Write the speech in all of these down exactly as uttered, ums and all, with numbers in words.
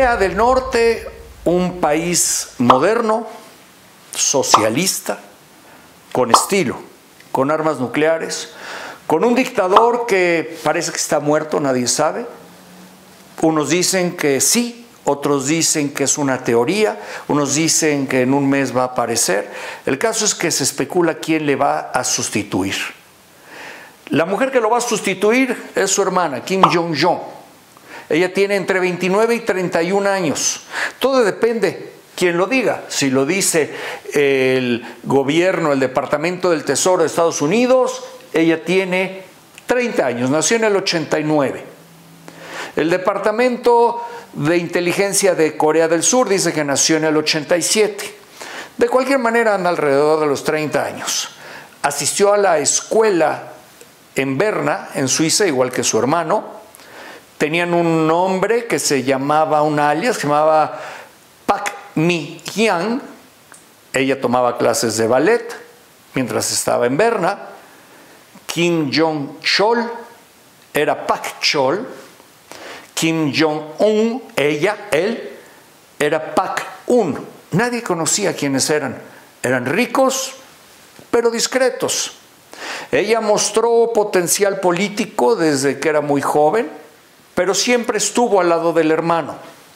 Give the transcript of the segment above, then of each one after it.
Corea del Norte, un país moderno, socialista, con estilo, con armas nucleares, con un dictador que parece que está muerto, nadie sabe. Unos dicen que sí, otros dicen que es una teoría, unos dicen que en un mes va a aparecer. El caso es que se especula quién le va a sustituir. La mujer que lo va a sustituir es su hermana, Kim Jong-un. Ella tiene entre veintinueve y treinta y un años. Todo depende quién lo diga. Si lo dice el gobierno, el Departamento del Tesoro de Estados Unidos, ella tiene treinta años, nació en el ochenta y nueve. El Departamento de Inteligencia de Corea del Sur dice que nació en el ochenta y siete. De cualquier manera anda alrededor de los treinta años. Asistió a la escuela en Berna, en Suiza, igual que su hermano. Tenían un nombre que se llamaba, un alias, que se llamaba Pak Mi-hyang. Ella tomaba clases de ballet mientras estaba en Berna. Kim Jong-chol era Pak Chol. Kim Jong-un, ella, él, era Pak-un. Nadie conocía quiénes eran. Eran ricos, pero discretos. Ella mostró potencial político desde que era muy joven, pero siempre estuvo al lado del hermano.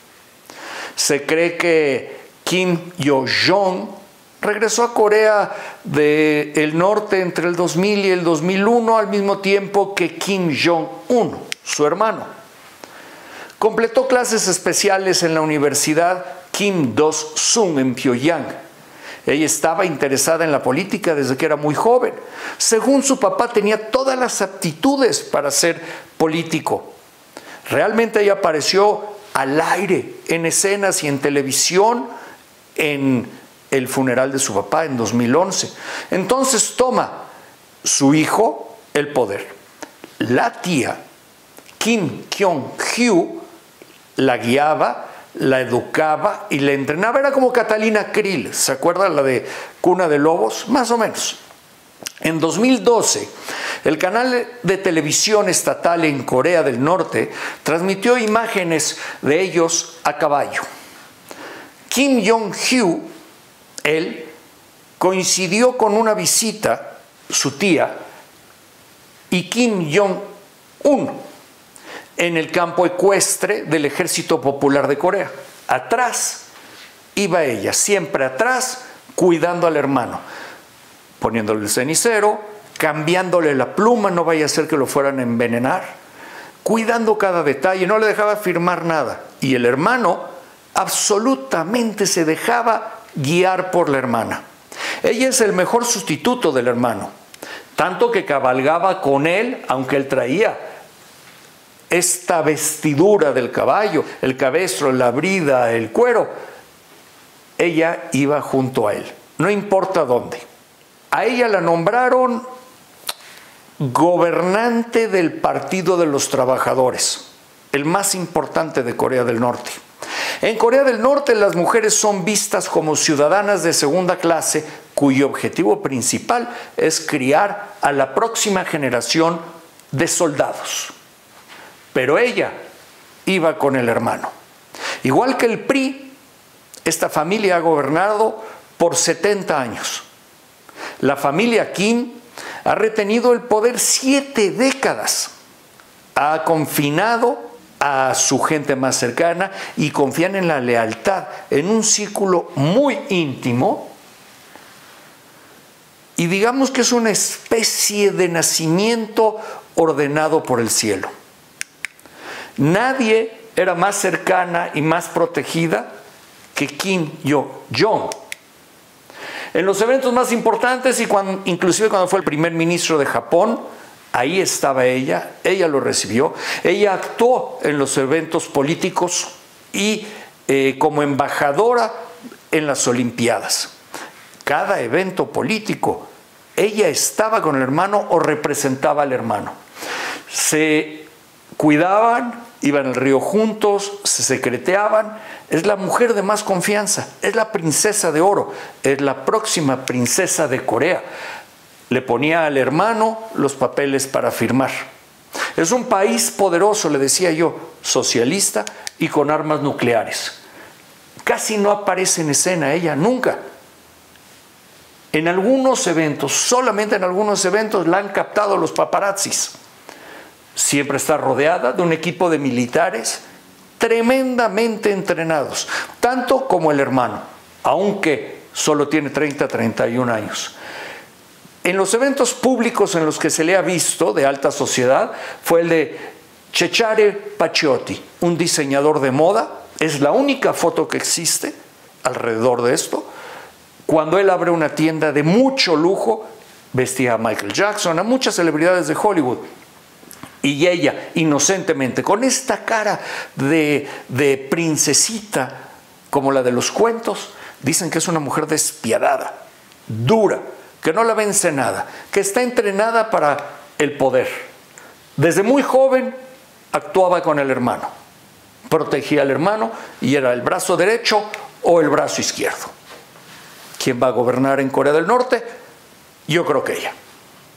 Se cree que Kim Yo-jong regresó a Corea del Norte entre el dos mil y el dos mil uno, al mismo tiempo que Kim Jong-un, su hermano. Completó clases especiales en la Universidad Kim Do-sung en Pyongyang. Ella estaba interesada en la política desde que era muy joven. Según su papá, tenía todas las aptitudes para ser político. Realmente ella apareció al aire, en escenas y en televisión, en el funeral de su papá en dos mil once. Entonces toma su hijo el poder. La tía, Kim Kyung-hyu, la guiaba, la educaba y la entrenaba. Era como Catalina Krill, ¿se acuerdan la de Cuna de Lobos? Más o menos. En dos mil doce, el canal de televisión estatal en Corea del Norte transmitió imágenes de ellos a caballo. Kim Jong-hyu, él, coincidió con una visita, su tía, y Kim Jong-un, en el campo ecuestre del Ejército Popular de Corea. Atrás iba ella, siempre atrás, cuidando al hermano, poniéndole el cenicero, cambiándole la pluma, no vaya a ser que lo fueran a envenenar, cuidando cada detalle, no le dejaba firmar nada. Y el hermano absolutamente se dejaba guiar por la hermana. Ella es el mejor sustituto del hermano, tanto que cabalgaba con él, aunque él traía esta vestidura del caballo, el cabestro, la brida, el cuero. Ella iba junto a él, no importa dónde. A ella la nombraron gobernante del Partido de los Trabajadores, el más importante de Corea del Norte. En Corea del Norte las mujeres son vistas como ciudadanas de segunda clase, cuyo objetivo principal es criar a la próxima generación de soldados. Pero ella iba con el hermano. Igual que el P R I, esta familia ha gobernado por setenta años. La familia Kim ha retenido el poder siete décadas. Ha confinado a su gente más cercana y confían en la lealtad, en un círculo muy íntimo. Y digamos que es una especie de nacimiento ordenado por el cielo. Nadie era más cercana y más protegida que Kim Yo-jong. En los eventos más importantes, y cuando, inclusive cuando fue el primer ministro de Japón, ahí estaba ella, ella lo recibió, ella actuó en los eventos políticos y eh, como embajadora en las Olimpiadas. Cada evento político, ella estaba con el hermano o representaba al hermano. Se cuidaban, iban al río juntos, se secreteaban. Es la mujer de más confianza, es la princesa de oro, es la próxima princesa de Corea. Le ponía al hermano los papeles para firmar. Es un país poderoso, le decía yo, socialista y con armas nucleares. Casi no aparece en escena ella, nunca. En algunos eventos, solamente en algunos eventos la han captado los paparazzis. Siempre está rodeada de un equipo de militares tremendamente entrenados, tanto como el hermano, aunque solo tiene treinta, treinta y un años. En los eventos públicos en los que se le ha visto de alta sociedad fue el de Cesare Paciotti, un diseñador de moda. Es la única foto que existe alrededor de esto. Cuando él abre una tienda de mucho lujo, vestía a Michael Jackson, a muchas celebridades de Hollywood. Y ella, inocentemente, con esta cara de, de princesita, como la de los cuentos, dicen que es una mujer despiadada, dura, que no la vence nada, que está entrenada para el poder. Desde muy joven actuaba con el hermano, protegía al hermano y era el brazo derecho o el brazo izquierdo. ¿Quién va a gobernar en Corea del Norte? Yo creo que ella.